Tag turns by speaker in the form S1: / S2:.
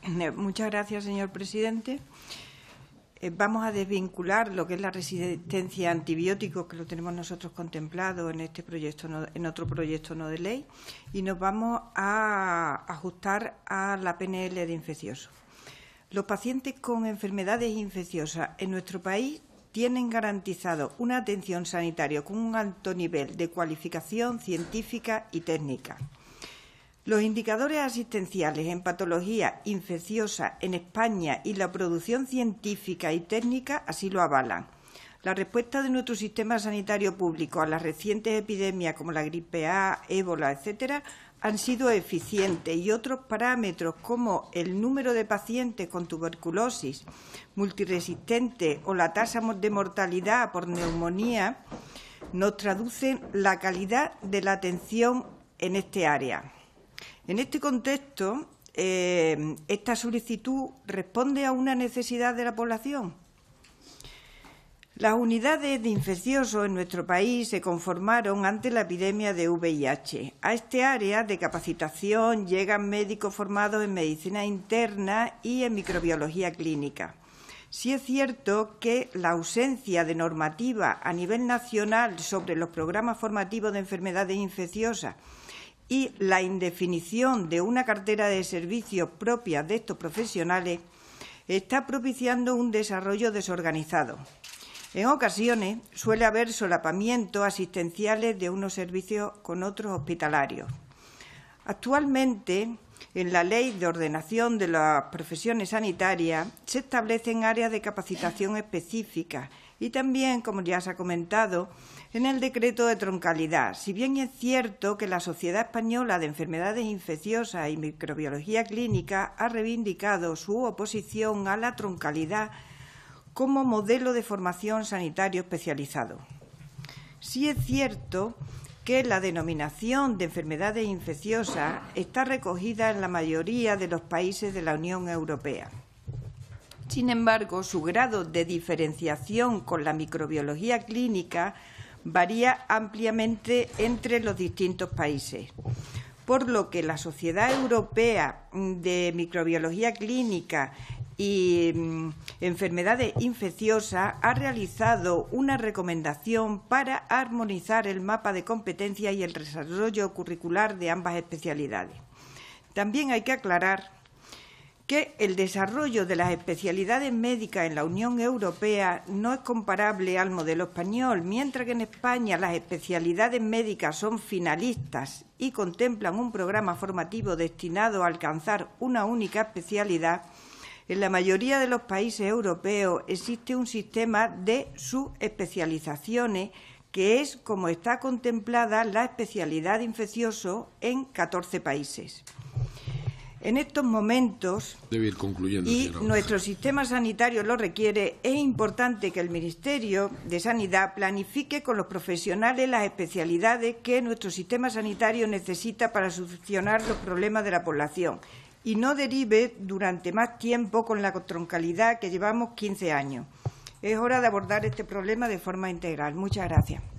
S1: Muchas gracias, señor presidente. Vamos a desvincular lo que es la resistencia a antibióticos, que lo tenemos nosotros contemplado en este proyecto, en otro proyecto no de ley, y nos vamos a ajustar a la PNL de infecciosos. Los pacientes con enfermedades infecciosas en nuestro país tienen garantizado una atención sanitaria con un alto nivel de cualificación científica y técnica. Los indicadores asistenciales en patología infecciosa en España y la producción científica y técnica así lo avalan. La respuesta de nuestro sistema sanitario público a las recientes epidemias como la gripe A, ébola, etcétera, han sido eficientes y otros parámetros como el número de pacientes con tuberculosis multiresistente o la tasa de mortalidad por neumonía nos traducen la calidad de la atención en este área. En este contexto, esta solicitud responde a una necesidad de la población. Las unidades de infecciosos en nuestro país se conformaron ante la epidemia de VIH. A este área de capacitación llegan médicos formados en medicina interna y en microbiología clínica. Sí es cierto que la ausencia de normativa a nivel nacional sobre los programas formativos de enfermedades infecciosas y la indefinición de una cartera de servicios propia de estos profesionales está propiciando un desarrollo desorganizado. En ocasiones suele haber solapamientos asistenciales de unos servicios con otros hospitalarios. Actualmente, en la Ley de Ordenación de las Profesiones Sanitarias se establecen áreas de capacitación específicas y también, como ya se ha comentado, en el decreto de troncalidad. Si bien es cierto que la Sociedad Española de Enfermedades Infecciosas y Microbiología Clínica ha reivindicado su oposición a la troncalidad como modelo de formación sanitario especializado. Sí es cierto que la denominación de enfermedades infecciosas está recogida en la mayoría de los países de la Unión Europea. Sin embargo, su grado de diferenciación con la microbiología clínica varía ampliamente entre los distintos países, por lo que la Sociedad Europea de Microbiología Clínica y Enfermedades Infecciosas ha realizado una recomendación para armonizar el mapa de competencias y el desarrollo curricular de ambas especialidades. También hay que aclarar que el desarrollo de las especialidades médicas en la Unión Europea no es comparable al modelo español, mientras que en España las especialidades médicas son finalistas y contemplan un programa formativo destinado a alcanzar una única especialidad. En la mayoría de los países europeos existe un sistema de subespecializaciones que es como está contemplada la especialidad de infeccioso en 14 países. En estos momentos,
S2: debe ir concluyendo,
S1: y nuestro sistema sanitario lo requiere, es importante que el Ministerio de Sanidad planifique con los profesionales las especialidades que nuestro sistema sanitario necesita para solucionar los problemas de la población y no derive durante más tiempo con la troncalidad que llevamos 15 años. Es hora de abordar este problema de forma integral. Muchas gracias.